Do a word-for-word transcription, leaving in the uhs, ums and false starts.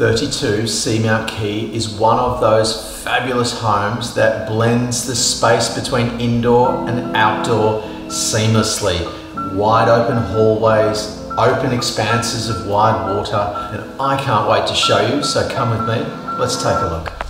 thirty-two Seamount Quay is one of those fabulous homes that blends the space between indoor and outdoor seamlessly. Wide open hallways, open expanses of wide water, and I can't wait to show you, so come with me, let's take a look.